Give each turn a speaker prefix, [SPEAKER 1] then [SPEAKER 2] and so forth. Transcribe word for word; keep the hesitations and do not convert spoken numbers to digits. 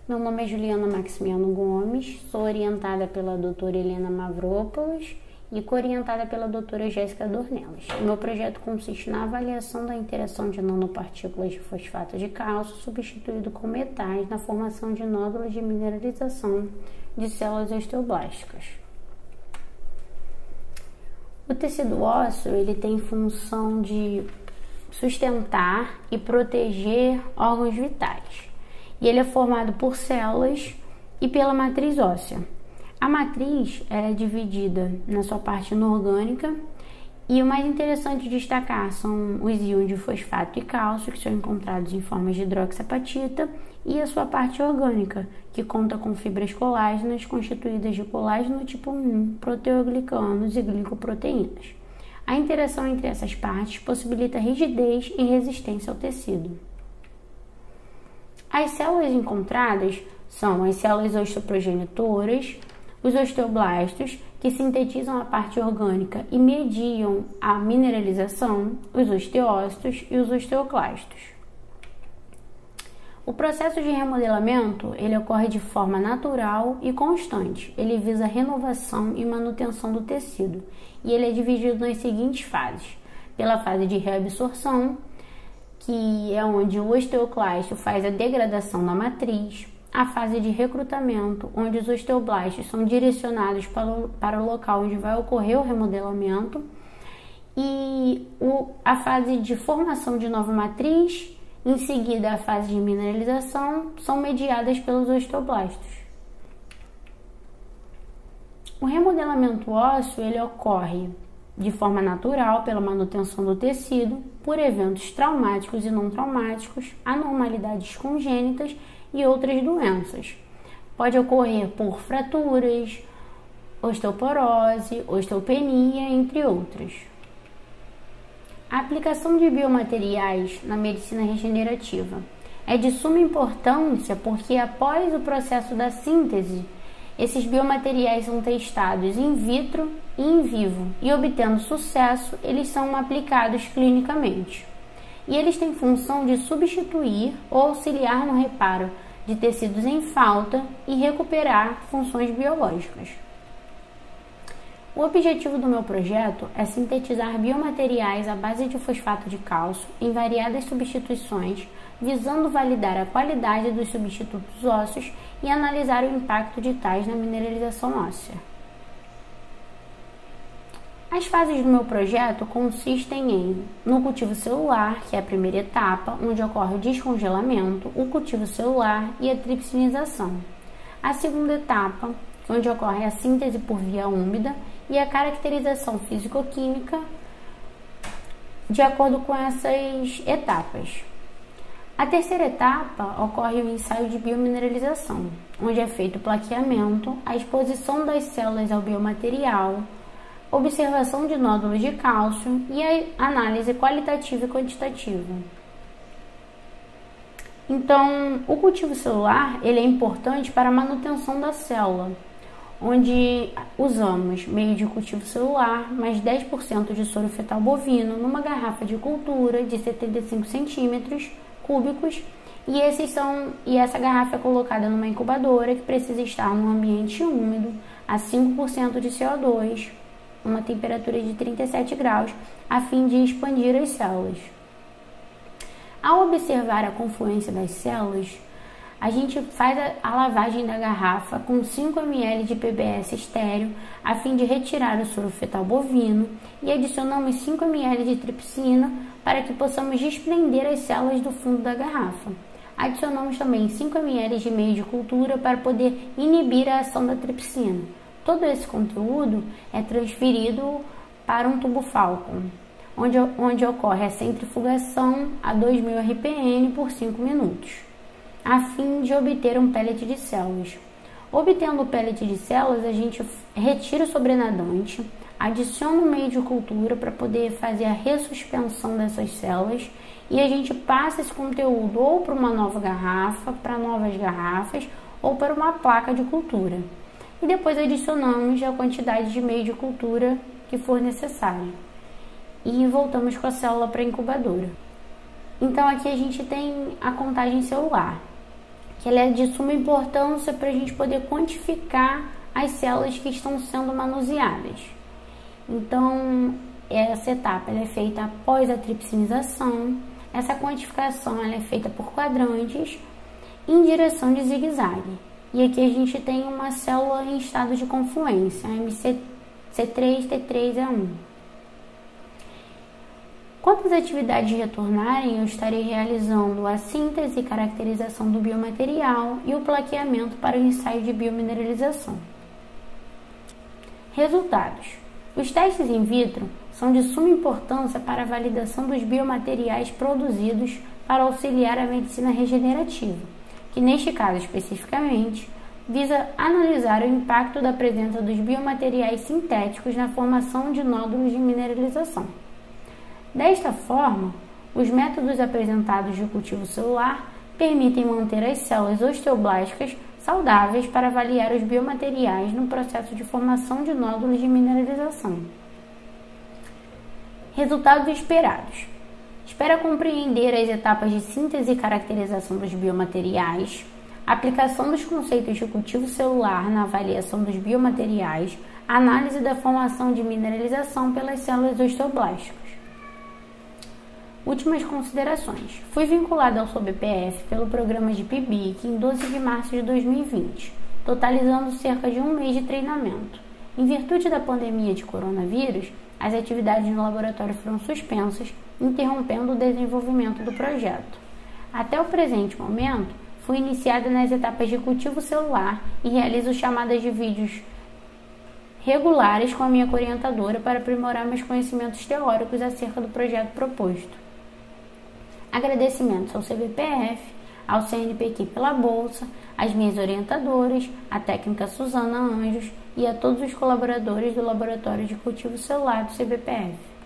[SPEAKER 1] Meu nome é Juliana Maximiano Gomes, sou orientada pela doutora Helena Mavropoulos e co-orientada pela doutora Jéssica Dornelas. Meu projeto consiste na avaliação da interação de nanopartículas de fosfato de cálcio substituído com metais na formação de nódulos de mineralização de células osteoblásticas. O tecido ósseo ele tem função de sustentar e proteger órgãos vitais. E ele é formado por células e pela matriz óssea. A matriz é dividida na sua parte inorgânica e o mais interessante de destacar são os íons de fosfato e cálcio, que são encontrados em formas de hidroxiapatita, e a sua parte orgânica, que conta com fibras colágenas constituídas de colágeno tipo um, proteoglicanos e glicoproteínas. A interação entre essas partes possibilita rigidez e resistência ao tecido. As células encontradas são as células osteoprogenitoras, os osteoblastos, que sintetizam a parte orgânica e mediam a mineralização, os osteócitos e os osteoclastos. O processo de remodelamento ele ocorre de forma natural e constante. Ele visa a renovação e manutenção do tecido e ele é dividido nas seguintes fases: pela fase de reabsorção, que é onde o osteoclasto faz a degradação da matriz, a fase de recrutamento, onde os osteoblastos são direcionados para o, para o local onde vai ocorrer o remodelamento, e o, a fase de formação de nova matriz, em seguida a fase de mineralização, são mediadas pelos osteoblastos. O remodelamento ósseo ele ocorre de forma natural pela manutenção do tecido, por eventos traumáticos e não traumáticos, anormalidades congênitas e outras doenças. Pode ocorrer por fraturas, osteoporose, osteopenia, entre outras. A aplicação de biomateriais na medicina regenerativa é de suma importância porque após o processo da síntese, esses biomateriais são testados in vitro e in vivo e, obtendo sucesso, eles são aplicados clinicamente. E eles têm função de substituir ou auxiliar no reparo de tecidos em falta e recuperar funções biológicas. O objetivo do meu projeto é sintetizar biomateriais à base de fosfato de cálcio em variadas substituições, visando validar a qualidade dos substitutos ósseos e analisar o impacto de tais na mineralização óssea. As fases do meu projeto consistem em, no cultivo celular, que é a primeira etapa, onde ocorre o descongelamento, o cultivo celular e a tripsinização. A segunda etapa, onde ocorre a síntese por via úmida e a caracterização físico-química de acordo com essas etapas. A terceira etapa ocorre o ensaio de biomineralização, onde é feito o plaqueamento, a exposição das células ao biomaterial, observação de nódulos de cálcio e a análise qualitativa e quantitativa. Então, o cultivo celular ele é importante para a manutenção da célula, onde usamos meio de cultivo celular mais dez por cento de soro fetal bovino numa garrafa de cultura de setenta e cinco centímetros cúbicos, e, esses são, e essa garrafa é colocada numa incubadora que precisa estar num ambiente úmido a cinco por cento de C O dois, uma temperatura de trinta e sete graus, a fim de expandir as células. Ao observar a confluência das células, a gente faz a lavagem da garrafa com cinco mililitros de P B S estéreo, a fim de retirar o soro fetal bovino, e adicionamos cinco mililitros de tripsina para que possamos desprender as células do fundo da garrafa. Adicionamos também cinco mililitros de meio de cultura para poder inibir a ação da tripsina. Todo esse conteúdo é transferido para um tubo Falcon, onde, onde ocorre a centrifugação a dois mil R P M por cinco minutos, a fim de obter um pellet de células. Obtendo o pellet de células, a gente retira o sobrenadante, adiciona o meio de cultura para poder fazer a ressuspensão dessas células e a gente passa esse conteúdo ou para uma nova garrafa, para novas garrafas ou para uma placa de cultura. E depois adicionamos a quantidade de meio de cultura que for necessário. E voltamos com a célula para a incubadora. Então aqui a gente tem a contagem celular, que ela é de suma importância para a gente poder quantificar as células que estão sendo manuseadas. Então, essa etapa ela é feita após a tripsinização. Essa quantificação ela é feita por quadrantes em direção de zigue-zague. E aqui a gente tem uma célula em estado de confluência, a M C três T três E um. Quando as atividades retornarem, eu estarei realizando a síntese e caracterização do biomaterial e o plaqueamento para o ensaio de biomineralização. Resultados. Os testes in vitro são de suma importância para a validação dos biomateriais produzidos para auxiliar a medicina regenerativa, que neste caso especificamente visa analisar o impacto da presença dos biomateriais sintéticos na formação de nódulos de mineralização. Desta forma, os métodos apresentados de cultivo celular permitem manter as células osteoblásticas saudáveis para avaliar os biomateriais no processo de formação de nódulos de mineralização. Resultados esperados. Espera compreender as etapas de síntese e caracterização dos biomateriais, aplicação dos conceitos de cultivo celular na avaliação dos biomateriais, análise da formação de mineralização pelas células osteoblásticas. Últimas considerações. Fui vinculada ao S O B P F pelo programa de P I B I C em doze de março de dois mil e vinte, totalizando cerca de um mês de treinamento. Em virtude da pandemia de coronavírus, as atividades no laboratório foram suspensas, interrompendo o desenvolvimento do projeto. Até o presente momento, fui iniciada nas etapas de cultivo celular e realizo chamadas de vídeos regulares com a minha orientadora para aprimorar meus conhecimentos teóricos acerca do projeto proposto. Agradecimentos ao C B P F, ao C N P Q pela bolsa, às minhas orientadoras, à técnica Suzana Anjos e a todos os colaboradores do Laboratório de Cultivo Celular do C B P F.